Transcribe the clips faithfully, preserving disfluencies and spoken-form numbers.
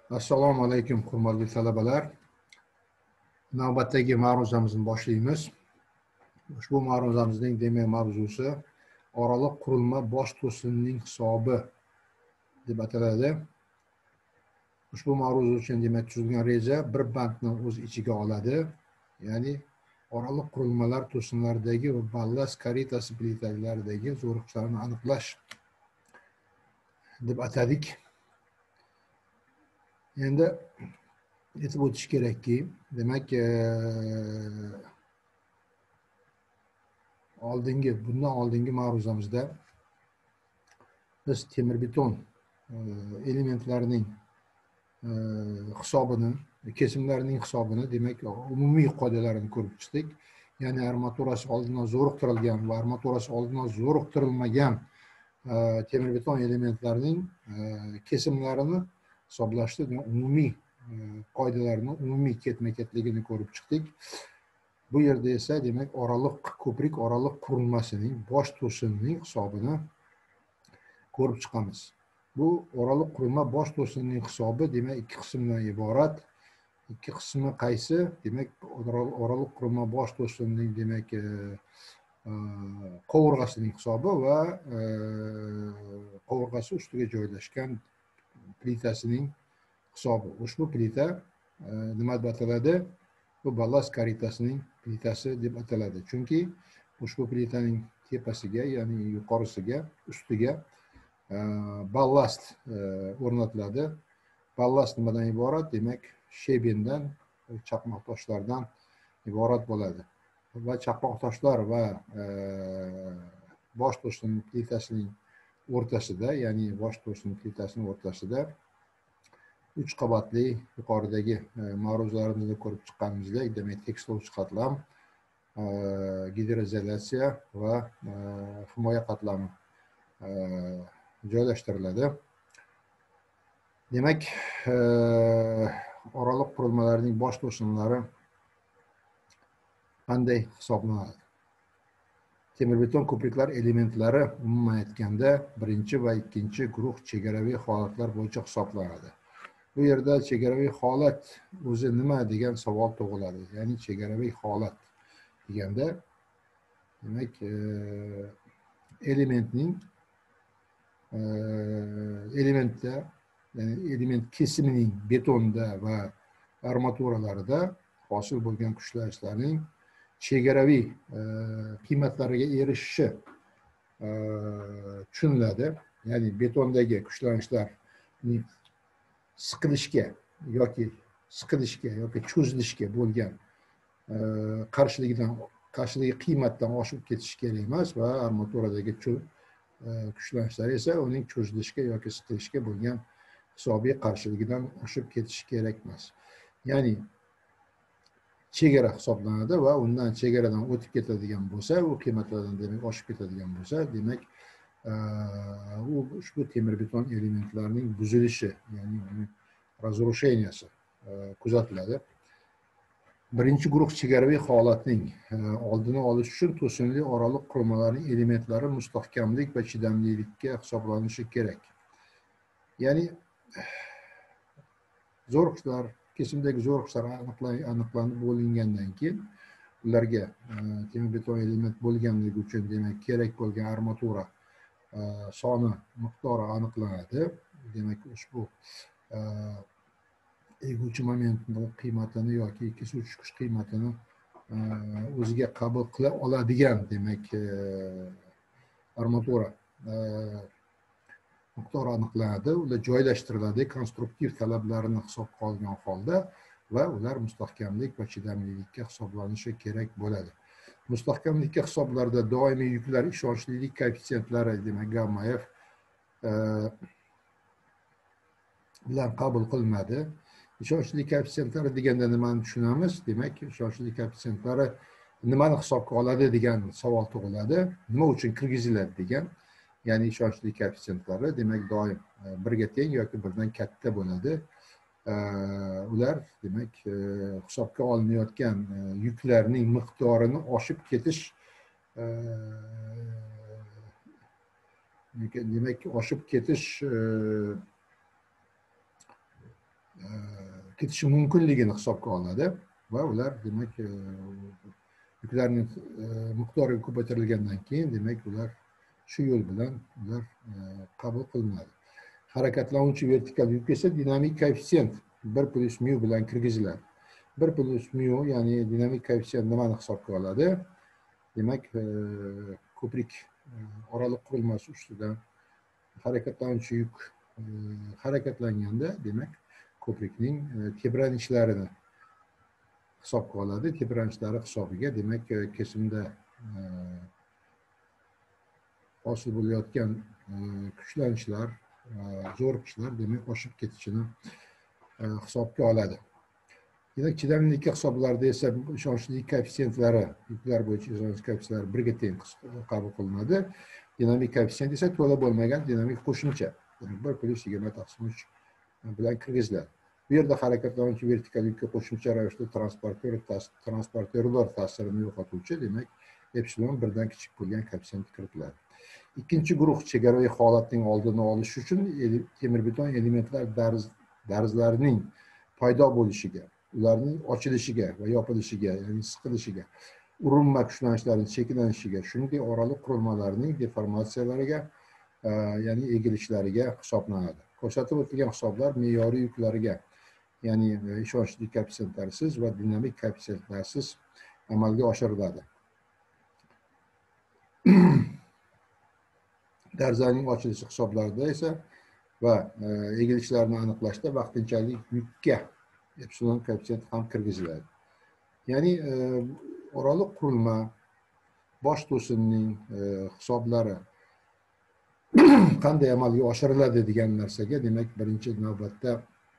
Assalomu alaykum, hurmatli talabalar. Navbatdagi ma'ruzamizni boshlaymiz. Ushbu ma'ruzamizning demak mavzusi oraliq qurilma bosh to'sinining hisobi deb ataladi. Ushbu ma'ruza uchun demak tuzilgan reja bir bandni o'z ichiga oladi. Ya'ni oraliq qurilmalar to'sinlaridagi va ballast karitasi plitalaridagi zo'riqishlarni aniqlash deb atadik. Endi aytib o'tish kerakki, demak oldingi bundan oldingi ma'ruzamizda biz temir beton elementlarining hisobini, kesimlarining hisobini, demak umumiy qoidalarini ko'rib chiqdik. Ya'ni armaturasi oldindan zo'riqtirilgan va armaturasi oldindan zo'riqtirilmagan temir beton elementlarining kesimlarini hisoblashda umumiy qoidalarni umumiy ketma-ketligini ko'rib chiqdik. Bu yerda esa demak oraliq ko'prik oraliq qurilmasining bosh to'sinining hisobini ko'rib chiqamiz. Bu oraliq qurilma bosh to'sinining hisobi demak ikki qismdan iborat. Ikki qismi qaysi? Demak oraliq qurilma bosh to'sinining demak qovurg'asining hisobi va qovurg'asi ustiga joylashgan plitasining hisobi. Ushbu plita nima deb ataladi? Bu ballast karitasining plitasi deb ataladi. Chunki ushbu plitaning tepasiga, ya'ni yuqorisiga, ustiga ballast o'rnatiladi. Ballast nimadan iborat? Demak, shebendan, chaqmoq toshlardan iborat bo'ladi. Va chaqmoq toshlar va bosh to'sin plitasining o'rtasida, ya'ni bosh to'sin plitasining o'rtasida uch qavatli yuqoridagi ma'ruzalarimizda ko'rib chiqqanimizdek, demak tekislovchi qatlam, gidroizolyatsiya va himoya qatlami joylashtiriladi. Demak, oraliq qurilmalarning bosh to'sinlari qanday hisoblanadi? Temir beton ko'priklar elementlari umuman aytganda birinchi va ikkinchi guruh chegaraviy holatlar bo'yicha hisoblanadi. Bu yerda chegaraviy holat o'zi nima degan savol tug'iladi. Ya'ni chegaraviy holat deganda demak elementning elementda, ya'ni element kesimining betonda va armaturalarida hosil bo'lgan kuchlanishlarning chegaraviy qiymatlariga erishishi tushuniladi. Ya'ni betondagi kuchlanishlarning siqilishga yoki siqilishga yoki cho'zilishga bo'lgan qarshiligidan qarshiligi qiymatdan oshib ketishi kerak emas va armaturadagi kuchlanishlar esa uning cho'zilishga yoki siqilishga bo'lgan hisobiy qarshiligidan oshib ketishi kerak emas. Ya'ni chegara hisoblanadi va undan chegaradan o'tib ketadigan bo'lsa, u qiymatlardan demak oshib ketadigan bo'lsa, demak u ushbu temir beton elementlarining buzilishi, ya'ni uning razrusheniyasi kuzatiladi. Birinchi guruh chegaraviy holatning oldini olish uchun to'sinli oraliq qurilmalarning elementlari mustahkamlik va chidamlilikka hisoblanishi kerak. Ya'ni zo'riqishlar, kesimdagi zo'riqishlar aniqlanib bo'lingandan keyin ularga temir beton element bo'lganligi uchun demak kerak bo'lgan armatura soni miqdori aniqlanadi. Demak, ushbu eguvchi momentni qiymatini yoki kesuvchi kuch qiymatini o'ziga qabul qila oladigan demak armatura miqdori aniqlanadi. Ular joylashtiriladi konstruktiv talablarini hisobga olgan holda va ular mustahkamlik va chidamlilikka hisoblanishi kerak bo'ladi. Mustahkamlikka hisoblarda doimiy yuklar ishonchlilik koeffitsientlari demak gamma F bilan qabul qilinadi. Ishonchlilik koeffitsientlari deganda nimani tushunamiz? Demak, ishonchlilik koeffitsientlari nimani hisobga oladi degan savol tug'iladi. Nima uchun kirgiziladi degan. Ya'ni ishonchlilik koeffitsientlari demak doim birga teng yoki birdan katta bo'ladi. Ular demak hisobga olinayotgan yuklarning miqdorini oshib ketish demak oshib ketish ketishi mumkinligini hisobga oladi va ular demak yuklarning miqdori ko'paytirilgandan keyin demak ular shu yo'l bilan ular qabul qilinadi. Harakatlanuvchi vertikal yuk esa dinamik koeffitsient bir plus mu bilan kirgiziladi. bir plus mu ya'ni dinamik koeffitsient nimani hisobga oladi? Demak, ko'prik oraliq qurilmasi ustidan harakatlanuvchi yuk harakatlanganda demak ko'prikning tebranishlarini hisobga oladi. Tebranishlari hisobiga demak kesimda hosil bo'layotgan kuchlanishlar, zo'riqishlar demak oshib ketishini hisobga oladi. Demak, chidamlilikka hisoblarda esa ishonchlilik koeffitsiyentlari yuklar bo'yicha ishonchlilik koeffitsentlari birga teng qabul qilinadi. Dinamik koeffitsient esa to'la bo'lmagan dinamik qo'shimcha bir plus yigirma taqsim uch bilan kirgiziladi. Bu yerda harakatlanuvchi vertikal yukka qo'shimcha ravishda transportyor transportyorlar ta'sirini yo'qotuvchi demak epsilon birdan kichik bo'lgan koeffitsient kiritiladi. Ikkinchi guruh chegaraviy holatning oldini olish uchun temir beton elementlar darz darzlarining paydo bo'lishiga, ularning ochilishiga va yopilishiga, ya'ni siqilishiga, urinma kuchlanishlarining cheklanishiga, shuningdek oraliq qurilmalarning deformatsiyalariga, ya'ni egilishlariga hisoblanadi. Ko'rsatib o'tilgan hisoblar me'yoriy yuklarga, ya'ni ishonchlilik koeffitsiyentlarsiz va dinamik koeffitsiyentlarsiz amalga oshiriladi. Darzlarning ochilishi hisoblarida esa va egilishlarni aniqlashda vaqtinchalik yukka epsilon koeffitsient ham kirgiziladi. Ya'ni oraliq qurilma bosh to'sinning hisoblari qanday amalga oshiriladi degan narsaga demak birinchi navbatda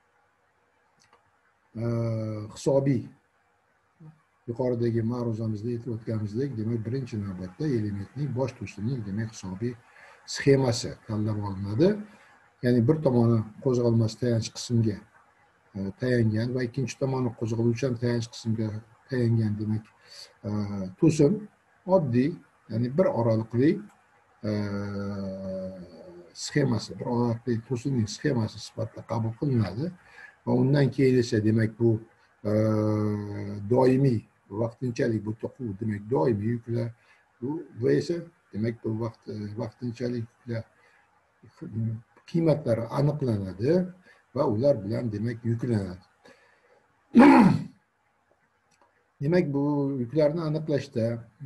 hisobiy yuqoridagi ma'ruzamizda aytib o'tganimizdek demak birinchi navbatda elementning bosh to'sinning demak hisobiy sxemasi tanlab olinadi. Ya'ni bir tomoni qo'zg'almas tayanch qismga tayangan va ikkinchi tomoni qo'zg'aluvchan tayanch qismga tayangan demak to'sin oddiy, ya'ni bir oraliqli sxemasi, bir oraliqli to'sinning sxemasi sifatida qabul qilinadi va undan keyin esa demak bu doimiy vaqtinchalik bu to'quv demak doimiy yuklar bu va esa demak bu vaqt vaqtinchalik yuklar qiymatlari aniqlanadi va ular bilan demak yuklanadi. Demak bu yuklarni aniqlashda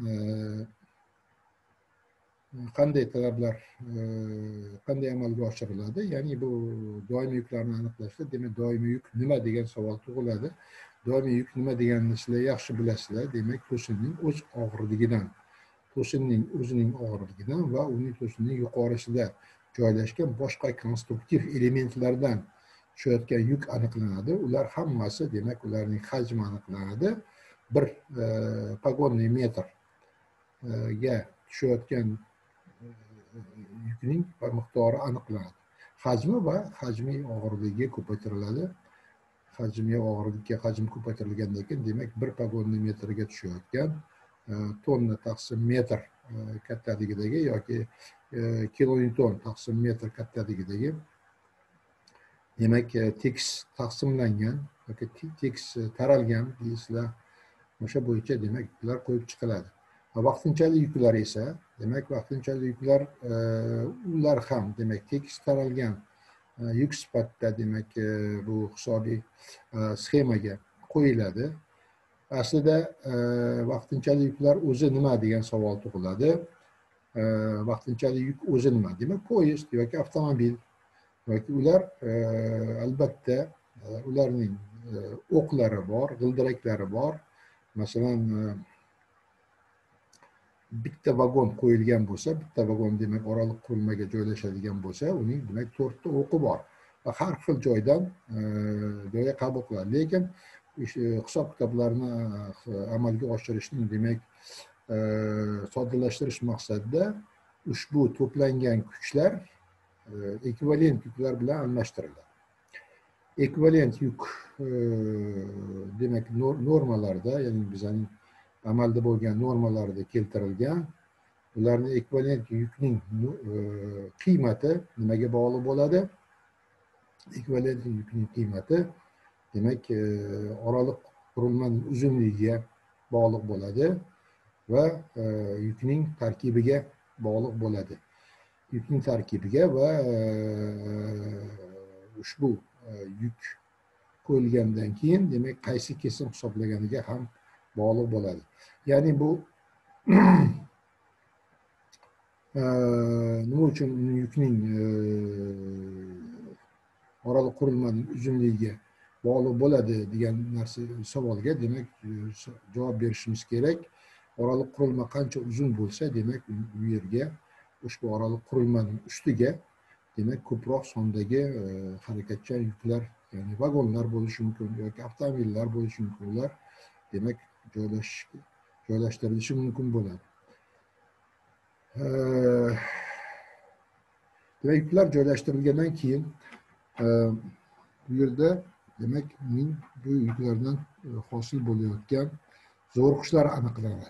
qanday talablar qanday amalga oshiriladi? Ya'ni bu doimiy yuklarni aniqlashda demak doimiy yuk nima degan savol tug'iladi. Doimiy yuk nima deganini sizlar yaxshi bilasizlar. Demak to'sinning o'z og'irligidan, to'sinning o'zining og'irligidan va uning to'sinning yuqorisida joylashgan boshqa konstruktiv elementlardan tushayotgan yuk aniqlanadi. Ular hammasi demak ularning hajmi aniqlanadi. Bir pogonnniy metrga tushayotgan yukning miqdori aniqlanadi. Hajmi va hajmiy og'irligi ko'paytiriladi. Hajmiy og'irlikka hajm ko'paytirilgandan keyin demak bir pogonnniy metrga tushayotgan tonna taqsim metr kattaligidagi yoki kilonewton taqsim metr kattaligidagi demak tekis taqsimlangan yoki tekis taralgan deysizlar, o'sha bo'yicha demak yuklar qo'yib chiqiladi. Vaqtinchalik yuklar esa demak vaqtinchalik yuklar ular ham demak tekis taralgan yuk sifatida demak bu hisobiy sxemaga qo'yiladi. Aslida vaqtinchalik yuklar o'zi nima degan savol tug'iladi. Vaqtinchalik yuk o'zi nima? Demak poyezd yoki avtomobil yoki ular albatta ularning o'qlari bor, g'ildiraklari bor. Masalan bitta vagon qo'yilgan bo'lsa, bitta vagon demak oraliq qurilmaga joylashadigan bo'lsa, uning demak to'rtta o'qi bor va har xil joydan joyga qabul qiladi. Lekin hisob kitoblarni amalga oshirishning demak soddalashtirish maqsadida ushbu to'plangan kuchlar ekvivalent yuklar bilan almashtiriladi. Ekvivalent yuk demak normalarida, ya'ni bizning amalda bo'lgan normalarida keltirilgan, ularning ekvivalent yukning qiymati nimaga bog'liq bo'ladi? Ekvivalent yukning qiymati demak oraliq qurilmaning uzunligiga bog'liq bo'ladi va yukning tarkibiga bog'liq bo'ladi. Yukning tarkibiga va ushbu yuk qo'yilgandan keyin demak qaysi kesim hisoblaganiga ham bog'liq bo'ladi. Ya'ni bu nima uchun yukning oraliq qurilmaning uzunligiga bog'liq bo'ladi degan narsa savolga demak javob berishimiz kerak. Oraliq qurilma qancha uzun bo'lsa, demak bu yerga ushbu oraliq qurilmaning ustiga demak ko'proq sondagi harakatchan yuklar, ya'ni vagonlar bo'lishi mumkin yoki avtomobillar bo'lishi mumkin, ular demak joylashish joylashtirilishi mumkin bo'ladi. Demak yuklar joylashtirilgandan keyin bu yerda demak bu yuklardan hosil bo'layotgan zo'riqishlar aniqlanadi.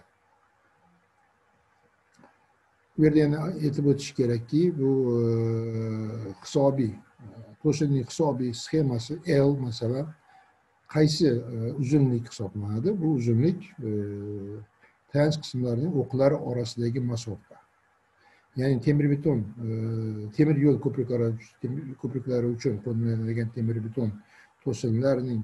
Bu yerda yana aytib o'tish kerakki, bu hisobiy to'sinlik hisobiy sxemasi L masalan qaysi uzunlik hisoblanadi? Bu uzunlik tayanch qismlarining o'qlari orasidagi masofa. Ya'ni temir beton, temir yo'l ko'priklari ko'priklari uchun qo'llaniladigan temir beton to'sinlarning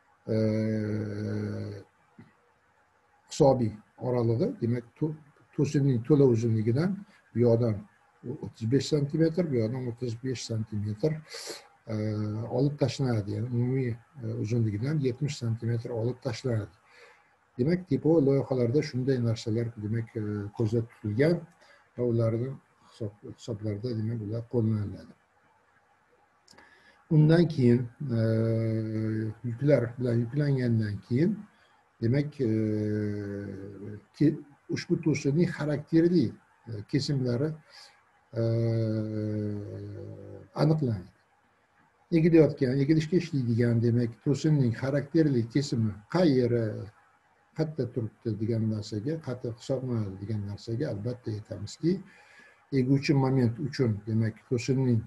hisobiy oralig'i demak to'sinning to'la uzunligidan bu yoqdan o'ttiz besh santimetr, bu yoqdan o'ttiz besh santimetr olib tashlanadi. Ya'ni umumiy uzunligidan yetmish santimetr olib tashlanadi. Demak, tipo loyihalarda shunday narsalar demak ko'zda tutilgan va ularning hisoblarda demak ular qo'llaniladi. Undan keyin yuklar bilan yuklangandan keyin demak ushbu to'sinning xarakterli kesimlari aniqlanadi. Egilayotgan, egilishga ishlaydigan demak to'sinning xarakterli kesimi qayeri qayerda turibdi degan narsaga, qayerda hisoblanadi degan narsaga albatta aytamizki, eguvchi moment uchun demak to'sinning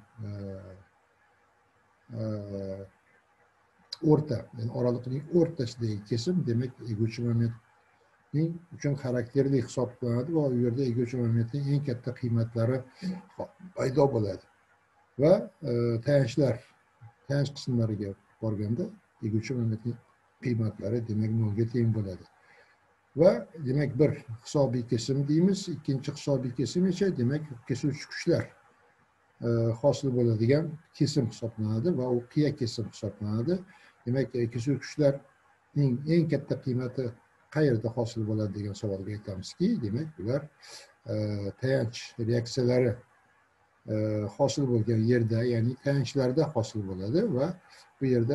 o'rta, ya'ni oraliqning o'rtasidagi kesim demak eguvchi momentning uchun xarakterli hisoblanadi va u yerda eguvchi momentning eng katta qiymatlari paydo bo'ladi. Va tayanchlar, tayanch qismlariga borganda eguvchi momentning qiymatlari demak nolga teng bo'ladi. Va demak bir hisobiy kesim deymiz, ikkinchi hisobiy kesim esa demak kesuvchi kuchlar hosil bo'ladigan kesim hisoblanadi va u qiya kesim hisoblanadi. Demak, kesuvchi kuchlarning eng katta qiymati qayerda hosil bo'ladi degan savolga aytamizki, demak ular tayanch reaksiyalari hosil bo'lgan yerda, ya'ni tayanchlarda hosil bo'ladi va bu yerda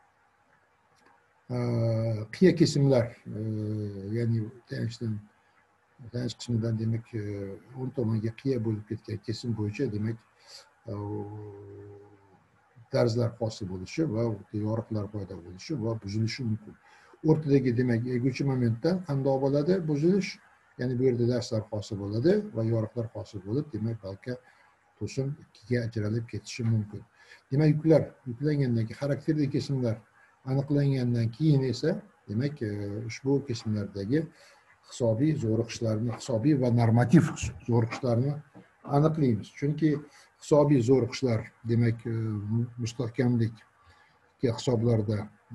qiya kesimlar, ya'ni tayanchdan tayanch qismidan demak o'ng tomonga qiya bo'lib ketgan kesim bo'yicha demak darzlar hosil bo'lishi va yoriqlar paydo bo'lishi va buzilishi mumkin. O'rtadagi demak eguvchi momentdan qandoq bo'ladi buzilish? Ya'ni bu yerda darslar hosil bo'ladi va yoriqlar hosil bo'lib, demak balki to'sin ikkiga ajralib ketishi mumkin. Demak yuklar yuklangandan keyin xarakterli kesimlar aniqlangandan keyin esa demak ushbu kesimlardagi hisobiy zo'riqishlarni, hisobiy va normativ zo'riqishlarni aniqlaymiz. Chunki hisobiy zo'riqishlar demak mustahkamlik hisoblarda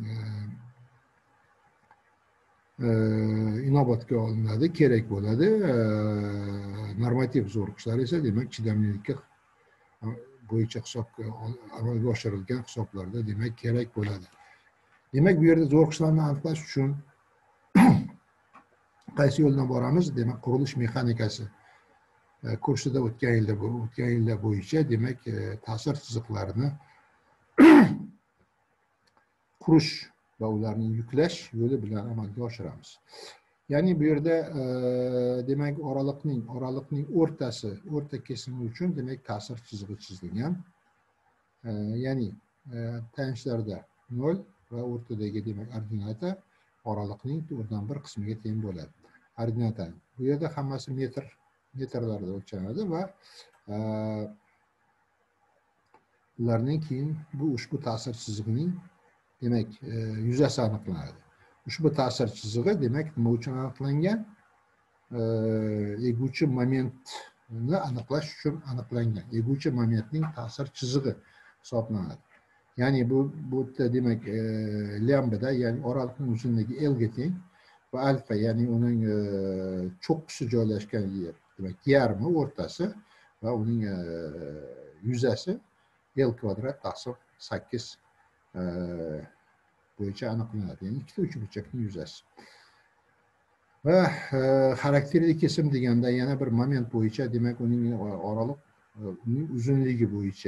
inobatga olinadi, kerak bo'ladi. Normativ zo'riqishlar esa demak chidamlilikka bo'yicha hisobga amalga oshirilgan hisoblarda demak kerak bo'ladi. Demak, bu yerda zo'riqishlarni aniqlash uchun qaysi yo'ldan boramiz? Demak, qurilish mexanikasi kursida o'tgan yilda o'tgan yillar bo'yicha demak ta'sir chiziqlarini qurish va ularni yuklash yo'li bilan amalga oshiramiz. Ya'ni bu yerda demak oraliqning oraliqning o'rtasi, o'rta kesimi uchun demak ta'sir chizig'i chizilgan. Ya'ni tayanchlarda nol va o'rtadagi demak ordinata oraliqning to'rtdan bir qismiga teng bo'ladi. Ordinata. Bu yerda hammasi metr metrlarda o'lchanadi va ularning keyin bu ushbu ta'sir chizig'ining demak yuzasi aniqlanadi. Ushbu ta'sir chizig'i demak nima uchun aniqlangan? Eguvchi momentni aniqlash uchun aniqlangan. Eguvchi momentning ta'sir chizig'i hisoblanadi. Ya'ni bu bu yerda demak lambda, ya'ni oraliqning uzunligi L ga teng va alfa, ya'ni uning cho'qqisi joylashgan yer, demak yarmi o'rtasi va uning yuzasi L kvadrat taqsim sakkiz bo'yicha aniqlanadi. Ya'ni ikkita uchburchakning yuzasi. Va xarakterli kesim deganda yana bir moment bo'yicha, demak uning oraliq uning uzunligi bo'yicha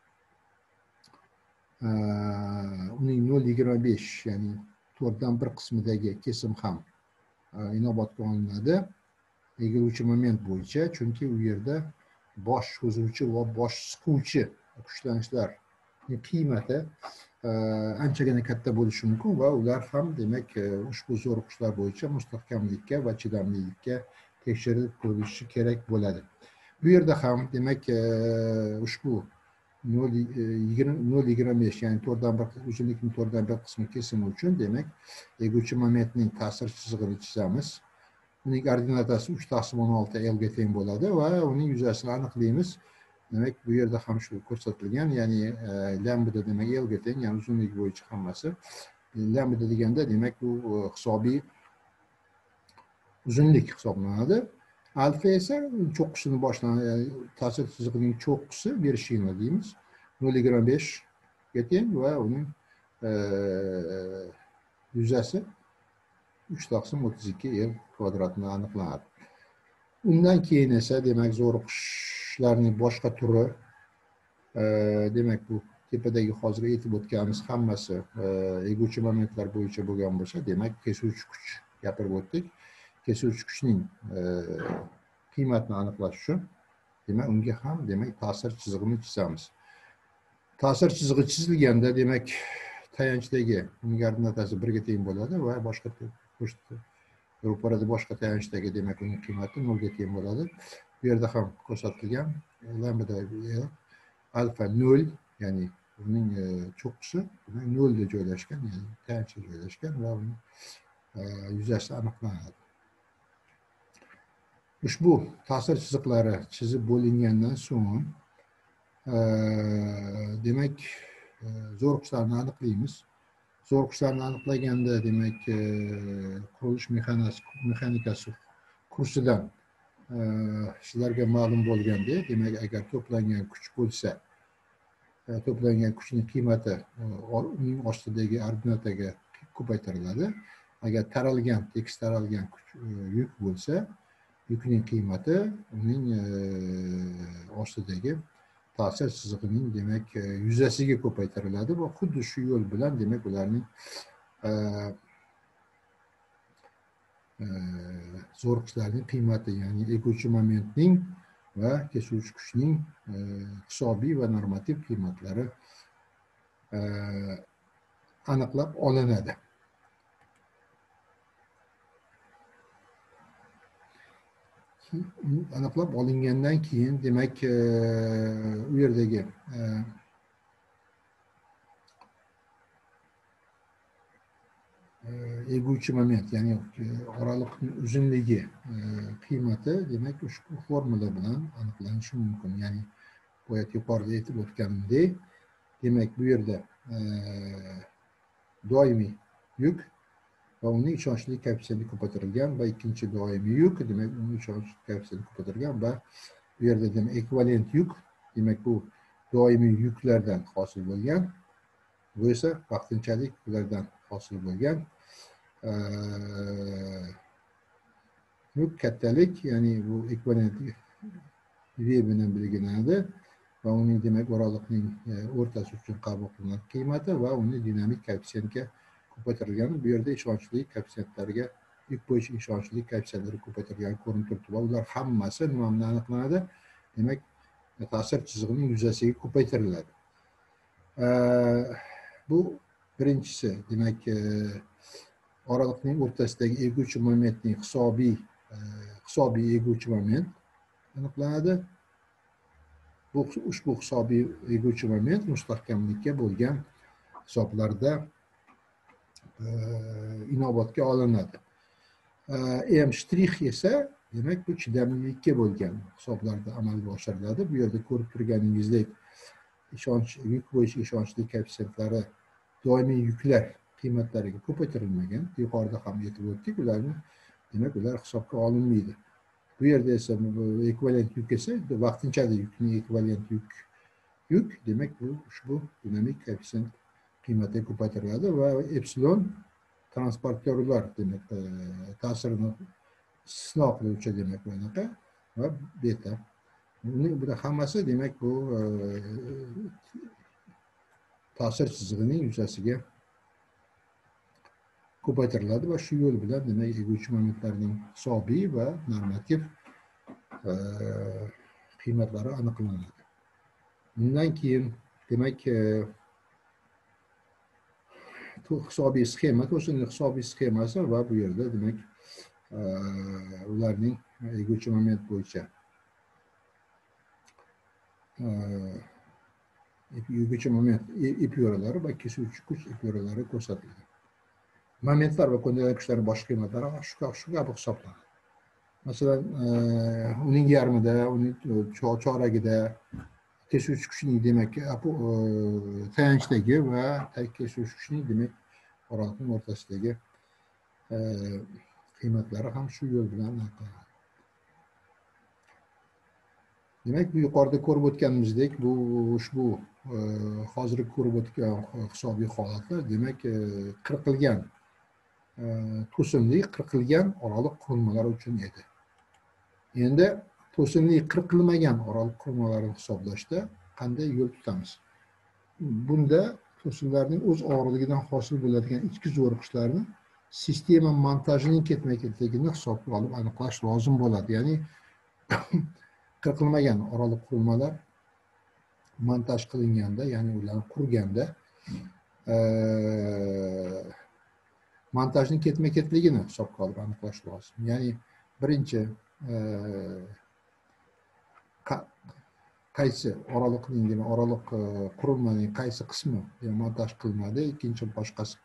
uning nol virgul yigirma besh, ya'ni to'rtdan bir qismidagi kesim ham inobatga olinadi egiluvchi moment bo'yicha, chunki u yerda bosh cho'zuvchi va bosh siquvchi kuchlanishlarning qiymati anchagina katta bo'lishi mumkin va ular ham demak ushbu zo'riqishlar bo'yicha mustahkamlikka va chidamlilikka tekshirib ko'rilishi kerak bo'ladi. Bu yerda ham demak ushbu nol virgul yigirma besh, ya'ni to'rtdan bir uzunlikning to'rtdan bir qismi kesimi uchun demak eguvchi momentning ta'sir chizig'ini chizamiz. Uning koordinatasi uch taqsim o'n olti L ga teng bo'ladi va uning yuzasini aniqlaymiz. Demak bu yerda ham shu ko'rsatilgan, ya'ni lambda demak L ga teng, ya'ni uzunlik bo'yicha hammasi. Lambda deganda demak bu hisobiy uzunlik hisoblanadi. Alfa esa cho'qqisini boshlanadi, ya'ni ta'sir chizig'ining cho'qqisi vershina deymiz. nol virgul yigirma besh ga teng va uning yuzasi uch taqsim o'ttiz ikki L kvadratni aniqlanadi. Undan keyin esa demak zo'riqishlarning boshqa turi, demak bu tepadagi hozir aytib o'tganimiz hammasi eguvchi momentlar bo'yicha bo'lgan bo'lsa, demak kesuvchi kuch gapirib o'tdik. Kesuvchi kuchning qiymatini aniqlash uchun demak unga ham demak ta'sir chizig'ini chizamiz. Ta'sir chizig'i chizilganda demak tayanchdagi uning koordinatasi birga teng bo'ladi va boshqa ro'parada boshqa tayanchdagi demak uning qiymati nolga teng bo'ladi. Bu yerda ham ko'rsatilgan lambda alfa nol, ya'ni uning cho'qqisi nolda joylashgan, ya'ni tayanchda joylashgan va uning yuzasi aniqlanadi. Ushbu ta'sir chiziqlari chizib bo'lingandan so'ng demak zo'riqishlarni aniqlaymiz. Zo'riqishlarni aniqlaganda demak qurilish mexanikasi kursidan sizlarga ma'lum bo'lgandek, demak agar to'plangan kuch bo'lsa, to'plangan kuchning qiymati uning ostidagi ordinataga ko'paytiriladi. Agar taralgan, tekis taralgan kuch yuk bo'lsa, yukning qiymati uning ostidagi ta'sir chizig'ining demak yuzasiga ko'paytiriladi va xuddi shu yo'l bilan demak ularning zo'riqishlarning qiymati, ya'ni eguvchi momentning va kesuvchi kuchning hisobiy va normativ qiymatlari aniqlab olinadi. Aniqlab olingandan keyin demak u yerdagi eguvchi moment, ya'ni oraliqning uzunligi qiymati demak ushbu formula bilan aniqlanishi mumkin. Ya'ni boya yuqorida aytib o'tganimdek, demak bu yerda doimiy yuk va uning ishonchli koeffitsiyenti ko'paytirilgan va ikkinchi doimiy yuk, demak uning ishonch koeffitsiyenti ko'paytirilgan va bu yerda demak ekvivalent yuk, demak bu doimiy yuklardan hosil bo'lgan, bu esa vaqtinchalik ulardan hosil bo'lgan yuk kattalik, ya'ni bu ekvivalent V bilan belgilanadi va uning demak oraliqning o'rtasi uchun qabul qilingan qiymati va uni dinamik koeffitsiyentga ko'paytirilgan. Bu yerda ishonchli koeffitsiyentlarga yuk bo'yicha ishonchli koeffitsentlari ko'paytirilgan ko'rinib turibdi va ular hammasi nima bilan aniqlanadi? Demak ta'sir chizig'ining yuzasiga ko'paytiriladi. Bu birinchisi, demak oraliqning o'rtasidagi eguvchi momentning hisobiy hisobiy eguvchi moment aniqlanadi. Bu ushbu hisobiy eguvchi moment mustahkamlikka bo'lgan hisoblarda e, inobatga olinadi. M shtrix esa demak bu chidamlilikka bo'lgan hisoblarda amalga oshiriladi. Bu yerda ko'rib turganingizdek ishonch yuk bo'yicha ishonchli koeffitsentlari doimiy yuklar qiymatlariga ko'paytirilmagan. Yuqorida ham aytib o'tdik, ularni demak ular hisobga olinmaydi. Bu yerda esa ekvivalent yuk esa vaqtinchalik yukning ekvivalent yuk yuk demak bu ushbu dinamik koeffitsient qiymati ko'paytiriladi va epsilon transportyorlar demak ta'sirini istisno qiluvchi demak bunaqa va beta. Buning bu hammasi demak bu ta'sir chizig'ining yuzasiga ko'paytiriladi va shu yo'l bilan demak eguvchi momentlarning hisobiy va normativ qiymatlari aniqlanadi. Bundan keyin demak hisobiy sxema, to'sinlik hisobiy sxemasi va bu yerda demak ularning eguvchi moment bo'yicha eguvchi moment ip yo'ralari va kesuvchi kuch ip yo'ralari ko'rsatilgan. Momentlar va ko'ndalang kuchlarning boshqa qiymatlari shu shu kabi hisoblanadi. Masalan, uning yarmida, uning choragida kesuvchi kuchning demak tayanchdagi va kesuvchi kuchning demak oraliqning o'rtasidagi qiymatlari ham shu yo'l bilan aniqlanadi. Demak, bu yuqorida ko'rib o'tganimizdek, bu ushbu hozirgi ko'rib o'tgan hisobiy holatlar demak qirqilgan to'simli qirqilgan oraliq qurilmalar uchun edi. Endi to'simli qirqilmagan oraliq qurilmalarni hisoblashda qanday yo'l tutamiz? Bunda to'simlarning o'z og'irligidan hosil bo'ladigan ichki zo'riqishlarni sistema montajining ketma-ketligini hisobga olib aniqlash lozim bo'ladi. Ya'ni qirqilmagan oraliq qurilmalar montaj qilinganda, ya'ni ularni qurganda montajning ketma-ketligini hisobga olib aniqlash lozim. Ya'ni birinchi qaysi oraliqning demak oraliq qurilmaning qaysi qismi montaj qilinadi, ikkinchi boshqasi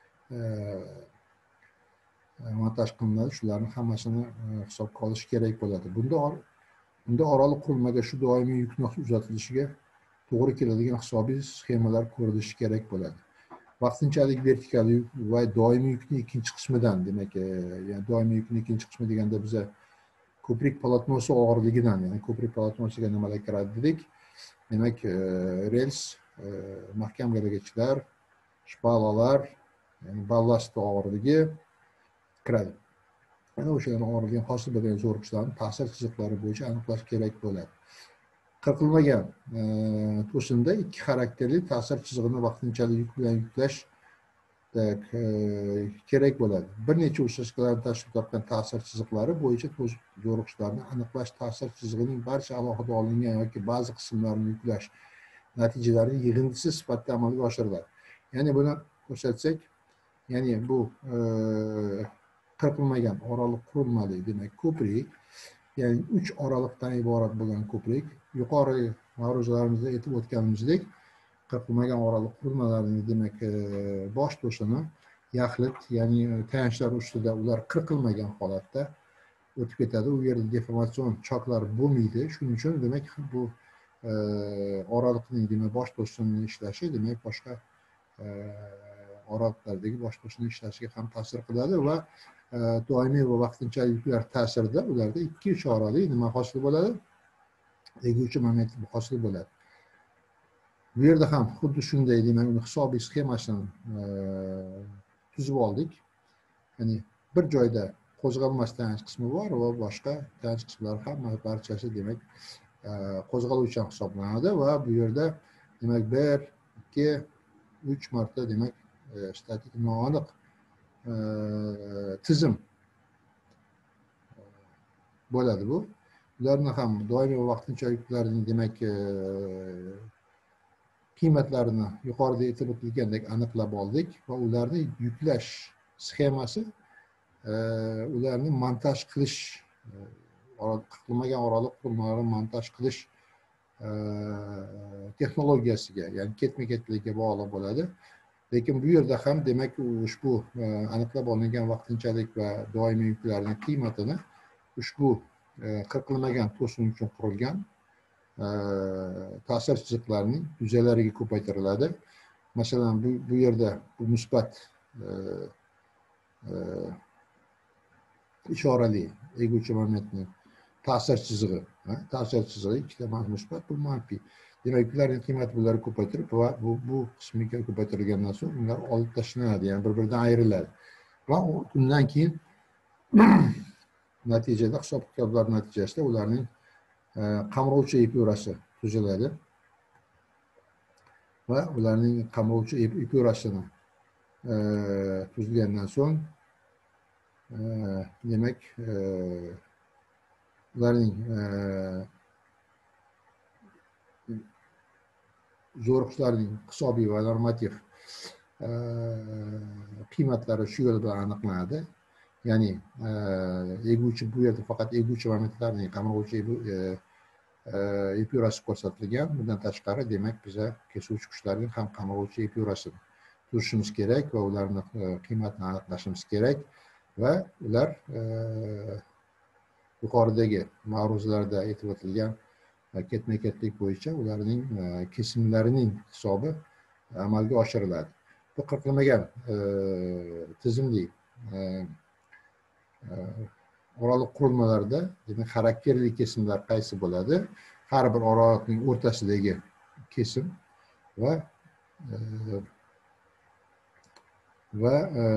montaj qilinadi. Shularni hammasini hisobga olish kerak bo'ladi. Bunda Bunda oraliq qurilmaga shu doimiy yukni uzatilishiga to'g'ri keladigan hisobiy sxemalar ko'rilishi kerak bo'ladi. Vaqtinchalik vertikal yuk va doimiy yukning ikkinchi qismidan demak, ya'ni doimiy yukning ikkinchi qismi deganda biza ko'prik polotnosi og'irligidan, ya'ni ko'prik polotnosiga nimalar kiradi dedik? Demak, rels, mahkamlag'ichlar, shpalalar, ya'ni ballast og'irligi kiradi. Ana o'shalarning og'irligidan hosil bo'lgan zo'riqishlarni ta'sir chiziqlari bo'yicha aniqlash kerak bo'ladi. Qirqilmagan to'simda ikki xarakterli ta'sir chizig'ini vaqtinchalik yuk bilan yuklash kerak bo'ladi. Bir necha uchastkalarni tashkil topgan ta'sir chiziqlari bo'yicha zo'riqishlarni aniqlash ta'sir chizig'ining barcha alohida olingan yoki ba'zi qismlarini yuklash natijalarining yig'indisi sifatida amalga oshiriladi. Ya'ni buni ko'rsatsak, ya'ni bu qirqilmagan oraliq qurilmali demak ko'prik, ya'ni uch oraliqdan iborat bo'lgan ko'prik. Yuqori ma'ruzalarimizda aytib o'tganimizdek, qirqilmagan oraliq qurilmalarning demak bosh to'sini yaxlit, ya'ni tayanchlar ustida ular qirqilmagan holatda o'tib ketadi. U yerda deformatsion choklar bo'lmaydi. Shuning uchun demak bu oraliqning demak bosh to'sinining ishlashi demak boshqa oraliqlardagi bosh to'sinining ishlashiga ham ta'sir qiladi va doimiy va vaqtinchalik yuklar ta'sirida ularda ikki uch orali nima hosil bo'ladi? Eguvchi moment hosil bo'ladi. Bu yerda ham xuddi shunday demak uni hisobiy sxemasini tuzib oldik. Ya'ni bir joyda qo'zg'almas tayanch qismi bor va boshqa tayanch qismlar hamma barchasi demak qo'zg'aluvchan hisoblanadi va bu yerda demak bir, ikki, uch marta demak statik noaniq tizim bo'ladi bu. Ularni ham doimiy va vaqtinchalik yuklarning demak qiymatlarini yuqorida aytib o'tilgandek aniqlab oldik va ularni yuklash sxemasi ularni montaj qilish, qilmagan oraliq qurilmalarni montaj qilish texnologiyasiga, ya'ni ketma-ketligiga bog'liq bo'ladi. Lekin bu yerda ham demak ushbu aniqlab olingan vaqtinchalik va doimiy yuklarning qiymatini ushbu qirqilmagan to'sin uchun qurilgan ta'sir chiziqlarining yuzaylariga ko'paytiriladi. Masalan, bu, bu yerda bu musbat ishorali eguvchi momentning ta'sir chizig'i, ta'sir chizig'i ikkita musbat, bu manfiy. Demak, ularning qiymati bularni ko'paytirib va bu bu qismiga ko'paytirilgandan so'ng ular olib tashlanadi, ya'ni bir-biridan ayriladi. Va undan keyin natijada hisob-kitoblar natijasida ularning qamrovchi epurasi tuziladi. Va ularning qamrovchi epurasini tuzilgandan so'ng demak ularning zo'riqishlarning hisobiy va normativ qiymatlari shu yo'l bilan aniqlanadi. Ya'ni eguvchi bu yerda faqat eguvchi momentlarning qamrovchi epurasi ko'rsatilgan. Bundan tashqari demak biza kesuvchi qushlarning ham qamrovchi epurasini turishimiz kerak va ularning qiymatini aniqlashimiz kerak va ular yuqoridagi ma'ruzalarda aytib o'tilgan ketma-ketlik bo'yicha ularning kesimlarining hisobi amalga oshiriladi. Bu qirqilmagan tizimli oraliq qurilmalarda demak xarakterli kesimlar qaysi bo'ladi? Har bir oraliqning o'rtasidagi kesim va va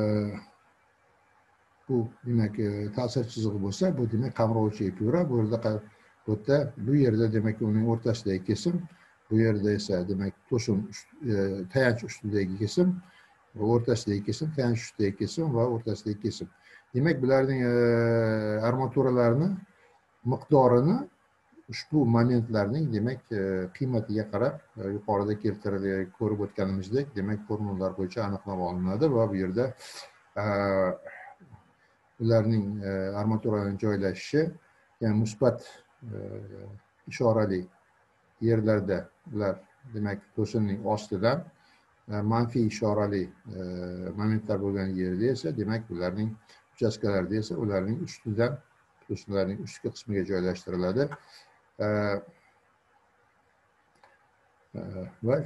bu demak ta'sir chizig'i bo'lsa, bu demak qamrovchi epura. Bu yerda bu yerda bu yerda demak uning o'rtasidagi kesim, bu yerda esa demak to'sin tayanch ustidagi kesim, o'rtasidagi kesim, tayanch ustidagi kesim va o'rtasidagi kesim. Demak, bularning armaturalarini miqdorini ushbu momentlarning demak qiymatiga qarab yuqorida keltirilgan ko'rib o'tganimizdek demak formulalar bo'yicha aniqlab olinadi va bu yerda ularning armaturaning joylashishi, ya'ni musbat ishorali yerlarda ular demak to'sinning ostidan, manfiy ishorali momentlar bo'lgan yerda esa demak ularning uchastkalarda esa ularning ustidan to'sinlarning ustki qismiga joylashtiriladi. Va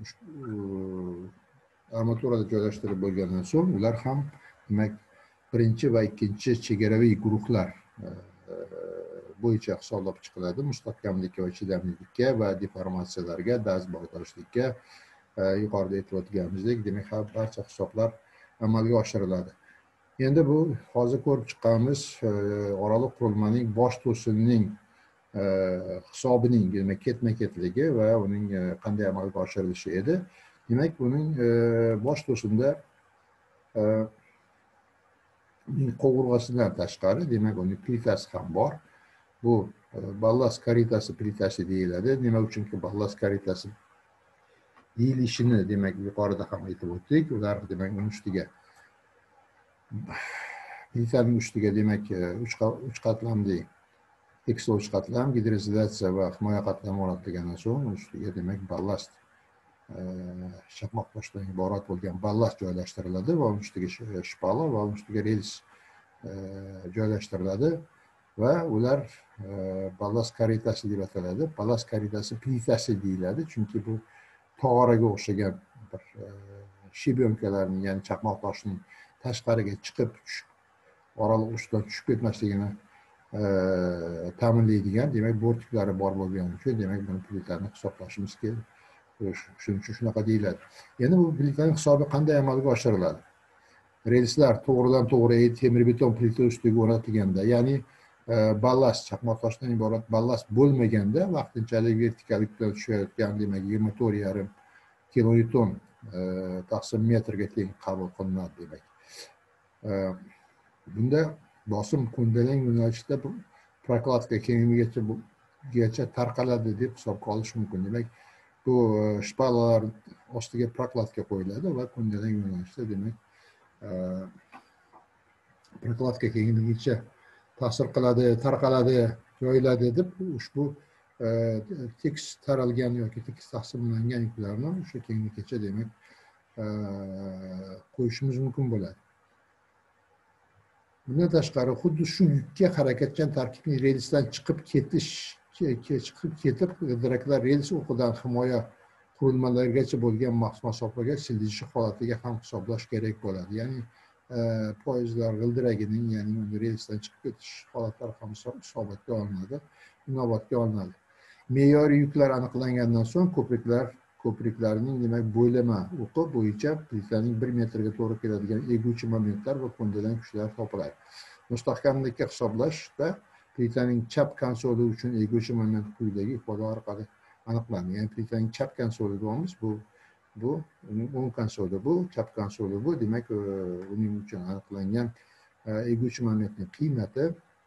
armaturada joylashtirib bo'lgandan so'ng ular ham demak birinchi va ikkinchi chegaraviy guruhlar bo'yicha hisoblab chiqiladi. Mustahkamlikka va chidamlilikka va deformatsiyalarga, dast bog'lashlikka yuqorida aytib o'tganimizdek demak barcha hisoblar amalga oshiriladi. Endi bu hozir ko'rib chiqqanimiz oraliq qurilmaning bosh to'sinning hisobining demak ketma-ketligi va uning qanday amalga oshirilishi edi. Demak, uning bosh to'sinda uning qovurg'asidan tashqari demak uning plitasi ham bor. Bu ballast karitasi plitasi deyiladi. Nima uchunki ballast karitasi deyilishini demak yuqorida ham aytib o'tdik. Ular demak uning ustiga plitaning ustiga demak uch qatlamli tekislovchi qatlam, gidroizolyatsiya va himoya qatlami o'rnatilgandan so'ng ustiga demak ballast chaqmoq toshdan iborat bo'lgan ballast joylashtiriladi va uning ustiga shpala va uning ustiga rels joylashtiriladi va ular ballast karitasi deb ataladi. Ballast karitasi plitasi deyiladi, chunki bu tog'oraga o'xshagan bir shibionkalarning, ya'ni chaqmoq toshining tashqariga chiqib oraliq ustidan tushib ketmasligini ta'minlaydigan demak bortiklari bor bo'lgani uchun demak buni plitani hisoblashimiz kerak. Shuning uchun shunaqa deyiladi. Endi bu plitaning hisobi qanday amalga oshiriladi? Relslar to'g'ridan to'g'ri temir beton plita ustiga o'rnatilganda, ya'ni ballast chaqmoq toshdan iborat ballast bo'lmaganda vaqtinchalik vertikallikdan tushayotgan demak yigirma to'rt yarim kilonewton taqsim metrga teng qabul qilinadi demak. Bunda bosim ko'ndalang yo'nalishda prokladka kengligigacha tarqaladi deb hisobga olish mumkin. Demak, bu shpalalar ostiga prokladka qo'yiladi va ko'ndalang yo'nalishda demak prokladka kengligigacha ta'sir qiladi, tarqaladi, yoyiladi deb ushbu tekis taralgan yoki tekis taqsimlangan yuklarni o'sha kenglikgacha demak qo'yishimiz mumkin bo'ladi. Bundan tashqari xuddi shu yukka harakatchan tarkibning relsdan chiqib ketish chiqib ketib g'ildiraklar rels o'qidan himoya qurilmalarigacha bo'lgan masofaga siljishi holatiga ham hisoblash kerak bo'ladi. Ya'ni poyezdlar g'ildiragining, ya'ni uni relsdan chiqib ketish holatlari ham hisobotga olinadi, inobatga olinadi. Me'yoriy yuklar aniqlangandan so'ng ko'priklar ko'priklarning demak bo'ylama o'qi bo'yicha plitaning bir metrga to'g'ri keladigan eguvchi momentlar va ko'ndalang kuchlar topiladi. Mustahkamlikka hisoblashda plitaning chap konsoli uchun eguvchi moment quyidagi ifoda orqali aniqlandi. Ya'ni plitaning chap konsoli deymiz, bu bu uning o'ng konsoli, bu chap konsoli, bu demak uning uchun aniqlangan eguvchi momentning qiymati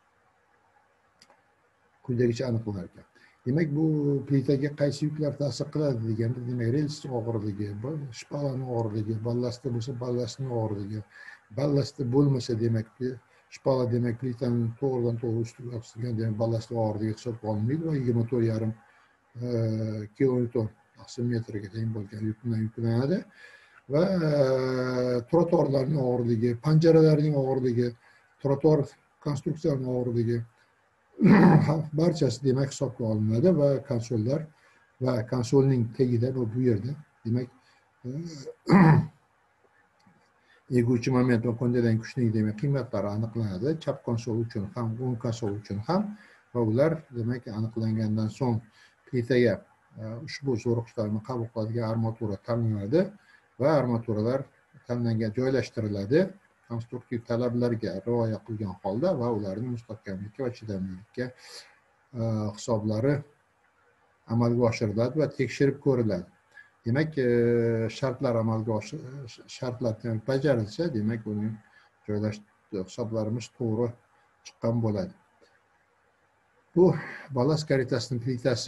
quyidagicha aniqlanar ekan. Demak, bu plitaga qaysi yuklar ta'sir qiladi deganda, demak, rels og'irligi, shpalaning og'irligi, ballastda bo'lsa ballastning og'irligi, ballastda bo'lmasa demak, shpala demak plitaning to'g'ridan to'g'ri ustiga osilgan, demak ballastli og'irligi hisobga olinmaydi va yigirma to'rt yarim kilonewton metrga teng bo'lgan yuk bilan yuklanadi va trotuarlarning og'irligi, panjaralarning og'irligi, trotuar konstruksiyalarining og'irligi barchasi demak hisobga olinadi va konsollar va konsolning tagida va bu yerda demak eguvchi moment va ko'ndalang kuchning demak qiymatlari aniqlanadi. Chap konsol uchun ham, o'ng konsol uchun ham va ular demak aniqlangandan so'ng plitaga ushbu zo'riqishlarni qabul qiladigan armatura tanlanadi va armaturalar tanlangan joylashtiriladi konstruktiv talablarga rioya qilgan holda va ularning mustahkamlikka va chidamlilikka hisoblari amalga oshiriladi va tekshirib ko'riladi. Demak, shartlar amalga oshir shartlar bajarilsa, demak uning joylash hisoblarimiz to'g'ri chiqqan bo'ladi. Bu ballast karitasining plitasi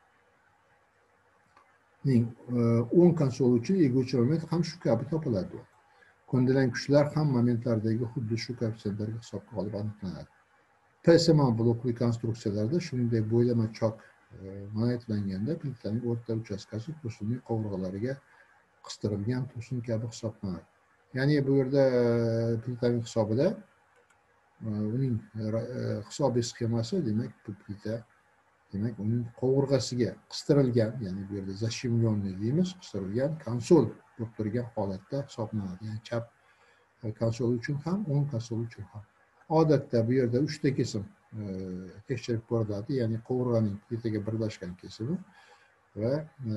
ning o'ng konsoli uchun eguvchi moment ham shu kabi topiladi. Ko'ndalang kuchlar ham momentlardagi xuddi shu koeffitsiyentlarga hisobga olib aniqlanadi. P-simon blokli konstruksiyalarda shuningdek bo'ylama chok monolitlanganda plitaning o'rta uchastkasi to'sinning qovurg'alariga qistirilgan to'sin kabi hisoblanadi. Ya'ni bu yerda plitaning hisobida uning hisobiy sxemasi demak bu plita demak uning qovurg'asiga qistirilgan, ya'ni bu yerda zashimlonli deymiz, qistirilgan konsol bo'lib turgan holatda hisoblanadi. Ya'ni chap konsol uchun ham, o'ng konsol uchun ham. Odatda bu yerda uchta kesim tekshirib ko'riladi, ya'ni qovurg'aning plitaga birlashgan kesimi va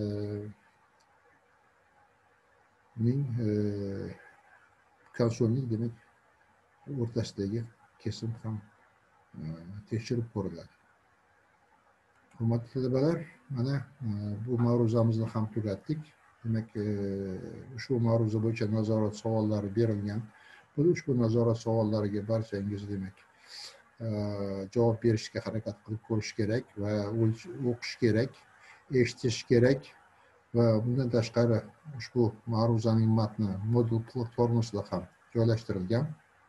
uning konsolning demak o'rtasidagi kesim ham tekshirib ko'riladi. Hurmatli talabalar, mana bu ma'ruzamizni ham tugatdik. Demak, ushbu ma'ruza bo'yicha nazorat savollari berilgan. Bu ushbu nazorat savollariga barchangiz demak javob berishga harakat qilib ko'rish kerak va o'qish kerak, eshitish kerak va bundan tashqari ushbu ma'ruzaning matni Moodle platformasida ham joylashtirilgan.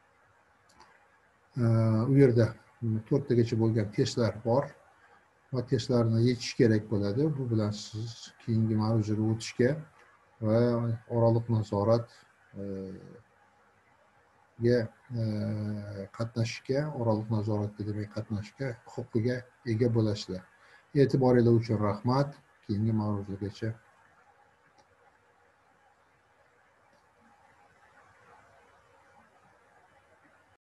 U yerda to'rttagacha bo'lgan testlar bor va testlarni yechish kerak bo'ladi. Bu bilan siz keyingi ma'ruzaga o'tishga va oraliq nazorat ga qatnashishga, oraliq nazoratda demak qatnashishga huquqiga ega bo'lasizlar. E'tiboringiz uchun rahmat. Keyingi ma'ruzagacha